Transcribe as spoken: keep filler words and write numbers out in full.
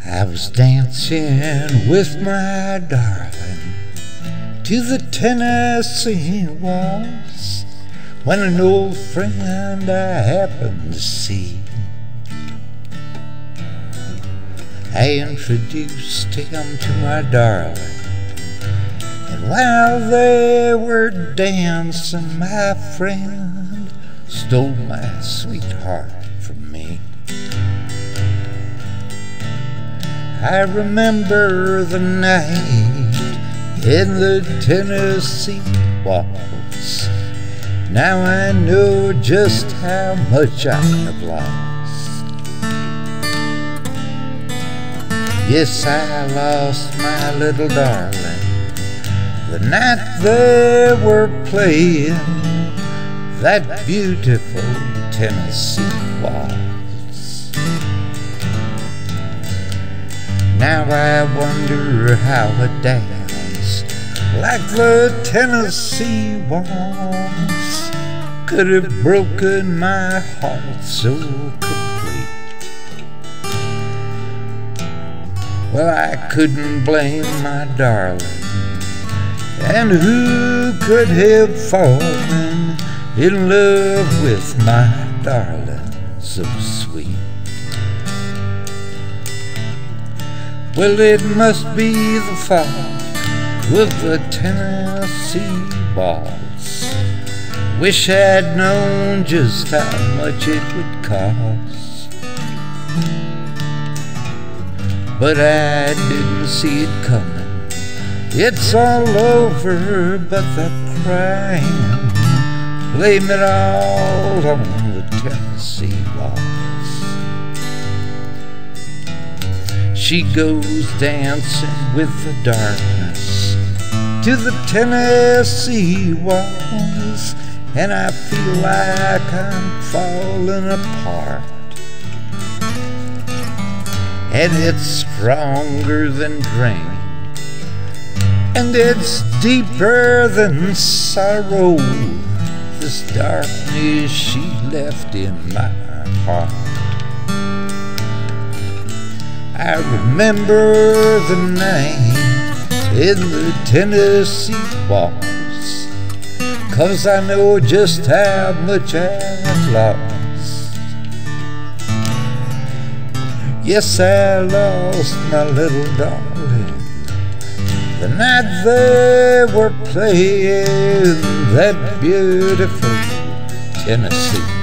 I was dancing with my darling to the Tennessee Waltz when an old friend I happened to see. I introduced him to my darling, and while they were dancing, my friend stole my sweetheart from me. I remember the night in the Tennessee Waltz. Now I know just how much I have lost. Yes, I lost my little darling the night they were playing that beautiful Tennessee Waltz. Now I wonder how a dance like the Tennessee Waltz could have broken my heart so complete. Well, I couldn't blame my darling, and who could have fallen in love with my darling so sweet? Well, it must be the fault of the Tennessee Waltz. Wish I'd known just how much it would cost, but I didn't see it coming. It's all over but the crying. Blame it all on the Tennessee Waltz. She goes dancing with the darkness to the Tennessee Waltz, and I feel like I'm falling apart. And it's stronger than drink, and it's deeper than sorrow, this darkness she left in my heart. I remember the night in the Tennessee Waltz, 'cause I know just how much I've lost. Yes, I lost my little darling the night they were playing that beautiful Tennessee